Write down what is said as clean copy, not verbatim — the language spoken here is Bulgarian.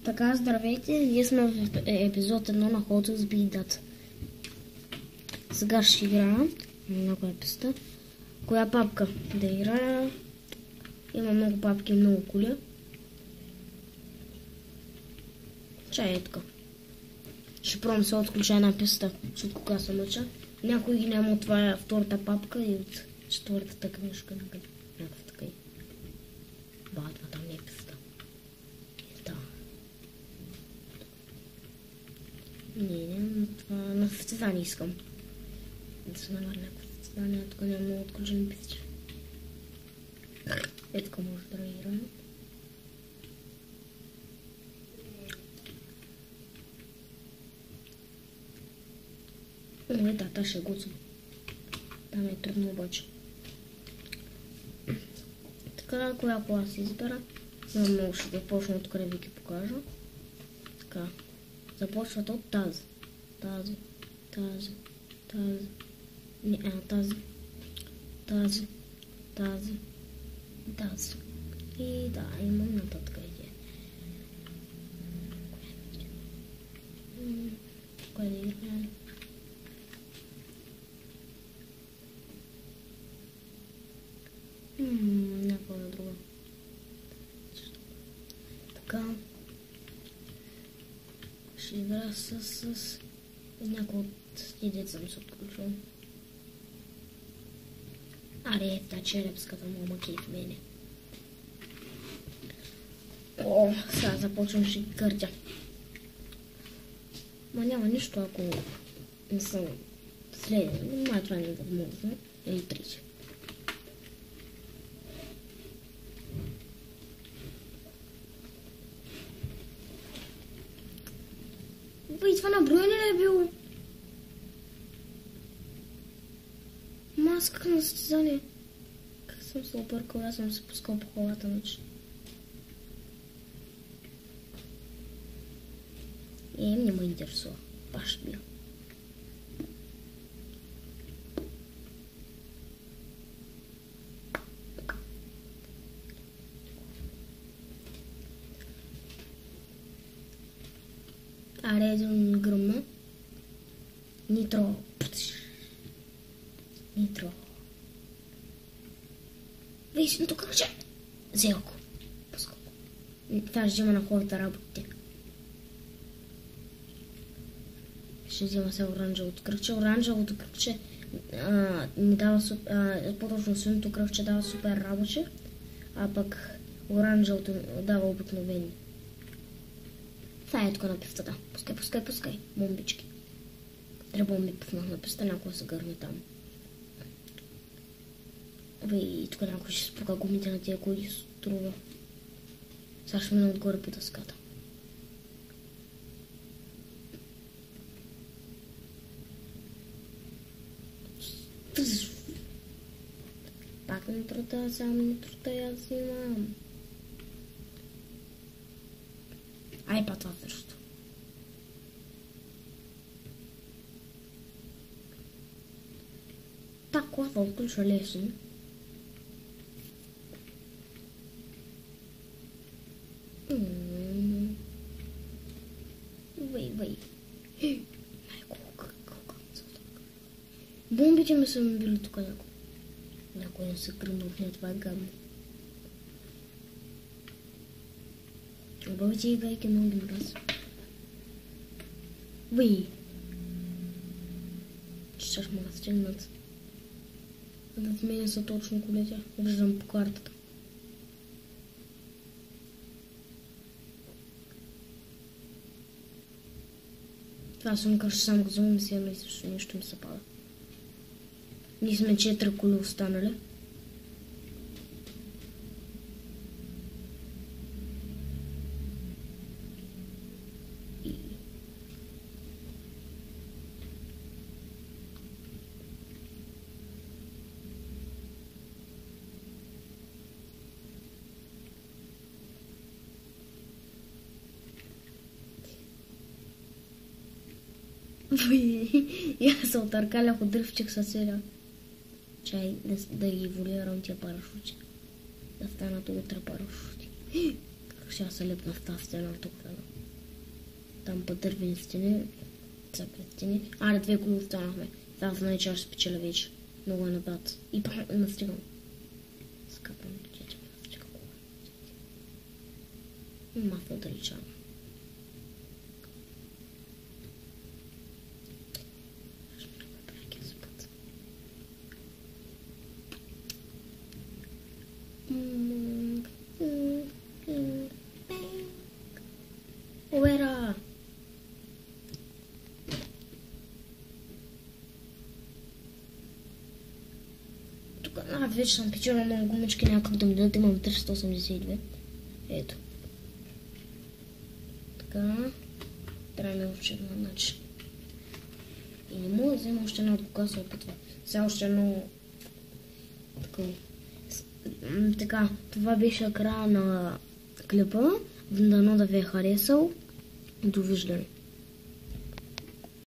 Така, здравейте, ние сме в епизод 1 на Hot Speed Data. Сега ще играя на коя писта. Коя папка да играя? Има много папки, много коли. Чай е така. Ще пробвам се отключа една писта, защото кога се мъча. Някой ги няма от това е втората папка и от четвъртата книжка. Някакъв така и. Това там не е писта. Не, това на състезание искам. Да се наваря някакво състезание, тук няма много отключени писти. Тук може да играем. Да, ще го съм. Там е трудно обаче. Така, коя кола си избера? Много ще започна от къде ви ги покажа. Така. Започват от тази. Тази. И да, имам нататък идея. Кое да играем? Някаква на друга. Така. Ще игра с някой от идеята съм се отключил. Аре, та черепската мама кейф мене. О, сега започвам ще ги къртя. Ма няма нищо, ако не съм следен. Май това не е възможно. Или трича. И това наброене ли е било? Маска на състезание. Как съм се объркал, аз съм се пускал по колата ночи. Не ме интересува. Баш бил. Аре, един гръмна. Нитро. Виж, тук кръче. Зелко. По-скоро. Това ще взема на хората работите. Ще взема се оранжевото кръче. Оранжевото кръче ни дава по-точно синьото кръче дава супер работи, а пък оранжевото дава обикновени. Това е тук на пистата. Пускай. Бомбички. Три бомби пуснах на писта, някой се гърне там. И тук някой ще спука гумите на тия коли струва. Сега ще мина отгоре по дъската. Пак нитрота, само нитрота аз имам. Ай, па това също. Так, колата отключва лесно. Вей. Бомбите ми са ми били тук някой. Някой не се кръмнахне, това е гадно. Обаче и гайки много ги мраз. Вей! Ще мога да стигнат. В мене са точно колите. Виждам по картата. Това съм къща само го взимам и си едно и също нещо ми се пада. Ние сме 4 коли останали. И аз се отъркалях от дръвчик със селя. Чай да ги волирам тия парашути. Да станат утре парашути. Сега се лепна в тази стена тук. Там по дървени стени. Цъпят стени. Аре, 2 коли останахме. Това знае, че аз ще спечеля вече. Много е напред. И настигам. Скъпам, че настига кола. Мафа далечава. Уера! Тук, вече съм печела много гумички, някак да ми дадат, имам 382. Ето. Така. Трябва да науча на начин. И не мога да взема още една, кога се опитва. Сега още едно... Така, това беше края на клипа. Дано да ви е харесал. Довиждане.